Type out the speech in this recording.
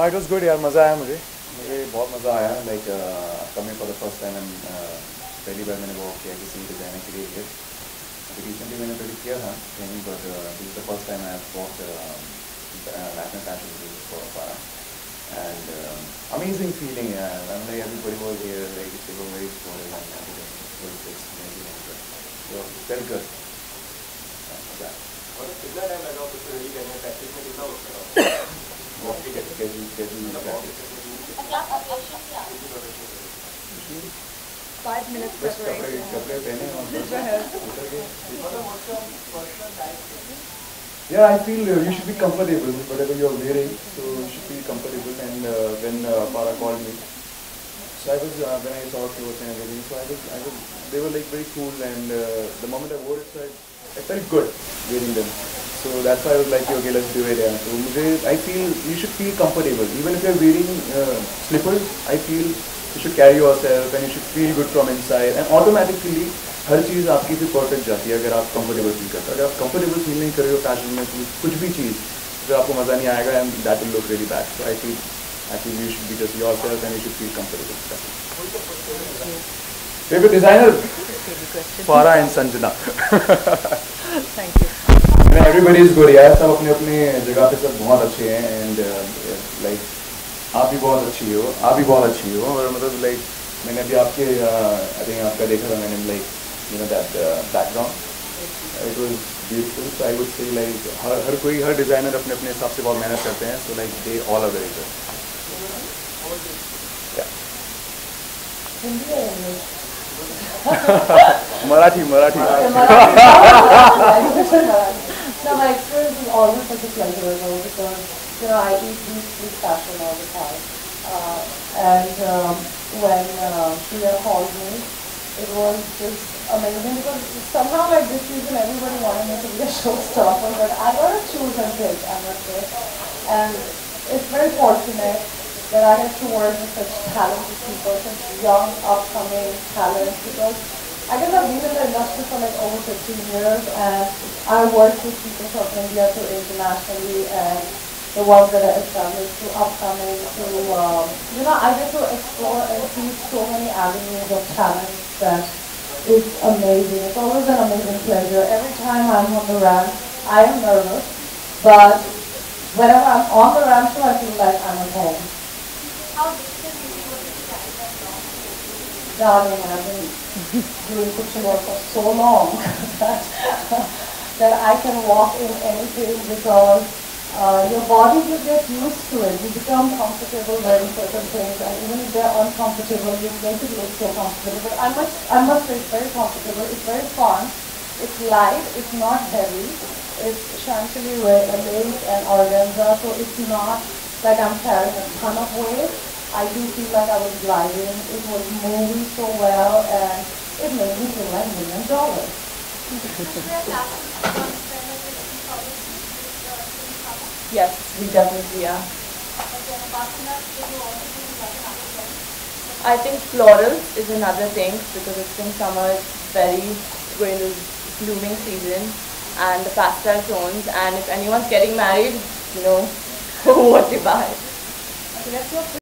हाँ it was good यार, मज़ा आया मुझे बहुत मज़ा आया. Like coming for the first time and पहली बार मैंने वॉक किया किसी डिज़ाइनर के लिए. अभी रिसेंटली मैंने प्रेडिक्ट किया था कहीं, but this is the first time I have walked national fashion week for Para. And amazing feeling यार. like everybody was here, like they were very supportive and everything was just amazing. So very good. और कितना time लगा उसको ready करने में, practice में कितना वक्त लगा? Five minutes preparation. कपड़े पहने और What's Yeah, I feel you should be comfortable with whatever you're wearing. So you should be comfortable. And when Para called me, so I was when I saw clothes and everything, so they were like very cool. And the moment I wore it, so I felt good wearing them. So that's why I was like, okay, let's do it. Yeah. So I feel you should feel comfortable. Even if you're wearing slippers, I feel you should carry yourself and you should feel good from inside. And automatically हर चीज़ आपकी फिर perfect जाती है अगर आप comfortable feel करते हो. अगर आप कंफर्टेबल फील नहीं कर रहे हो फैशन में, कुछ भी चीज़ फिर आपको मज़ा नहीं आएगा and that will look really bad. So I feel you should be just yourself and you should feel comfortable. Favourite designer Fara and Sanjana. Thank you. Everybody is good यार. सब अपने अपने जगह पे सब बहुत अच्छे हैं. एंड लाइक आप भी बहुत अच्छी हो, आप भी बहुत अच्छी हो. और मतलब लाइक मैंने अभी आपके आई थिंक आपका देखा था मैंने, like you know that background, it was beautiful. So I would say like हर कोई हर डिज़ाइनर अपने अपने हिसाब से बहुत मेहनत करते हैं. So like they all are very good. Yeah. Hindi or English? Marathi. No, my experience is always such a pleasurable because I eat this fashion all the time. And when Priya called me, it was just amazing because somehow like this season everybody wanted me to be a showstopper, but I got to choose and pick, I must say. And it's very fortunate that I get to work with such talented people, such young upcoming talent, because I guess I've been in the industry for like over 15 years and I work with people from India to internationally and the ones that are established to upcoming to, I get to explore and see so many avenues of talent that it's amazing. It's always an amazing pleasure. Every time I'm on the ramp, I am nervous, but whenever I'm on the ramp, so I feel like I'm at home. How difficult is it to carry Darling, I've been doing cooking work for so long that I can walk in anything because your body just gets used to it. You become comfortable wearing certain things, and even if they're uncomfortable, you make it look so comfortable. But I must say it's very comfortable. It's very fun. It's light. It's not heavy. It's chantilly lace and organza, so it's not like I'm carrying a ton of weight. I do feel like I was gliding. It was moving so well, and it made me feel like $1 million. Yes, we definitely are. I think floral is another thing because it's in summer, it's going to blooming season, and the pastel tones, and if anyone's getting married, what to buy.